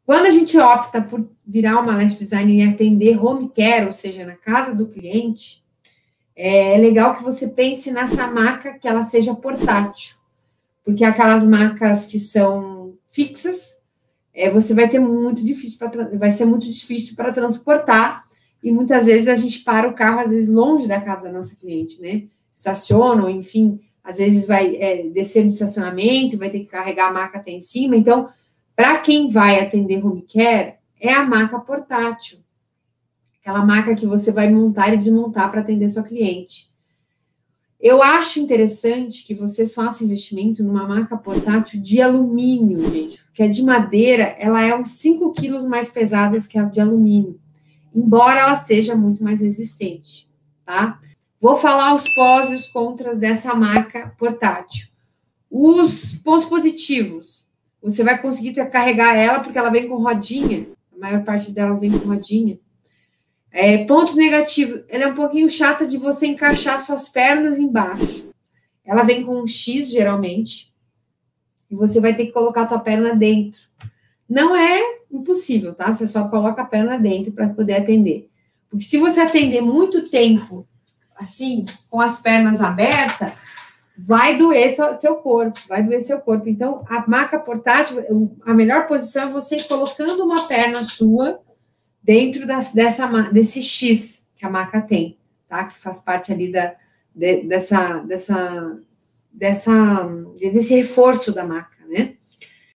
Quando a gente opta por virar uma lash designer e atender home care, ou seja, na casa do cliente, é legal que você pense nessa maca que ela seja portátil, porque aquelas macas que são fixas, você vai ter vai ser muito difícil para transportar, e muitas vezes a gente para o carro, às vezes, longe da casa da nossa cliente, né? Estaciona, ou enfim, às vezes vai descer no estacionamento, vai ter que carregar a maca até em cima. Então, para quem vai atender home care, é a maca portátil. Aquela maca que você vai montar e desmontar para atender sua cliente. Eu acho interessante que vocês façam investimento numa maca portátil de alumínio, gente, porque a de madeira, ela é uns 5 quilos mais pesada que a de alumínio, embora ela seja muito mais resistente, tá? Vou falar os pós e os contras dessa maca portátil. Os pontos positivos, você vai conseguir carregar ela, porque ela vem com rodinha, a maior parte delas vem com rodinha. Pontos negativos, ela é um pouquinho chata de você encaixar suas pernas embaixo. Ela vem com um X, geralmente, e você vai ter que colocar a tua perna dentro. Não é impossível, tá? Você só coloca a perna dentro para poder atender. Porque se você atender muito tempo, assim, com as pernas abertas, vai doer seu corpo, vai doer seu corpo. Então, a maca portátil, a melhor posição é você ir colocando uma perna sua dentro desse X que a maca tem, tá? Que faz parte ali desse reforço da maca, né?